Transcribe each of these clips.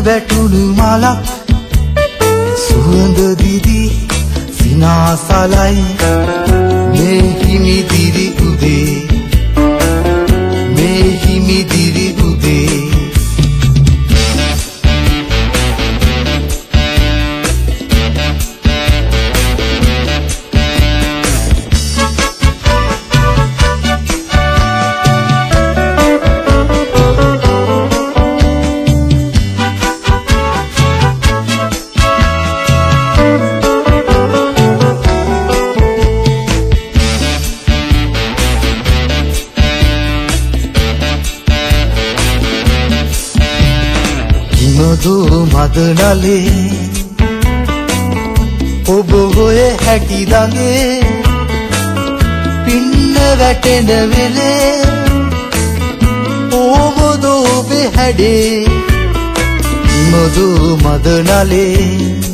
වැටුණු මලක් සුවඳ දිදි සිනාසලයි මේ හිමිදිරි උදේ මේ හිමිදිරි උදේ මදු මදනලේ ඔබ හොය හැටි දඟේ පින්න වැටෙන වෙලේ ඔබද ඔබේ හැඩේ මදු මදනලේ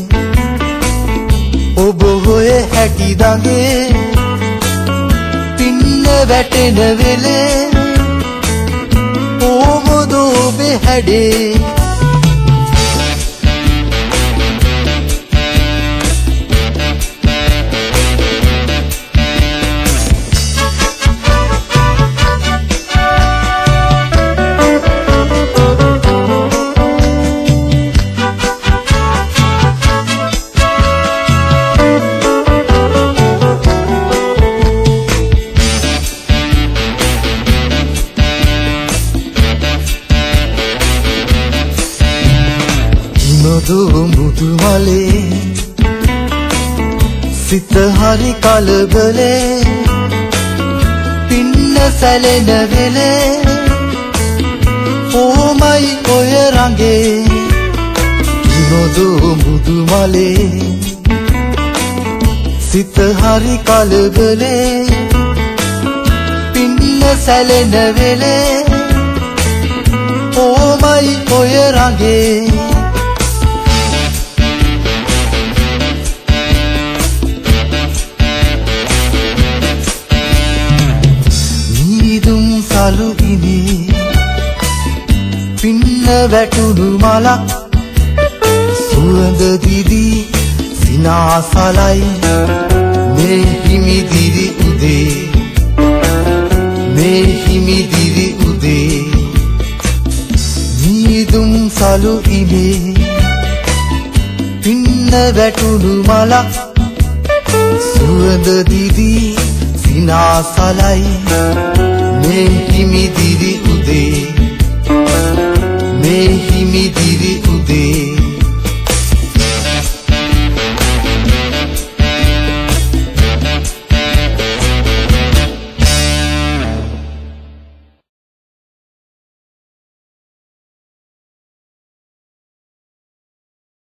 ඔබ හොය හැටි දඟේ පින්න වැටෙන වෙලේ ඔබද ඔබේ හැඩේ මුදු මලේ සිත හරි කලබලේ පින්න සැලෙන වෙලේ ඕමයි ඔය රඟේ මුදු මලේ සිත හරි කලබලේ පින්න සැලෙන වෙලේ ඕමයි ඔය රඟේ සලු ඉනේ පින්න වැටුණු මලක් සුවඳ දිදි සිනාසලයි මේ හිමිදිරි උදේ මේ හිමිදිරි උදේ නීදුම් සලු ඉනේ පින්න වැටුණු මලක් සුවඳ දිදි සිනාසලයි මේ හිමිදිරි උදේ මේ හිමිදිරි උදේ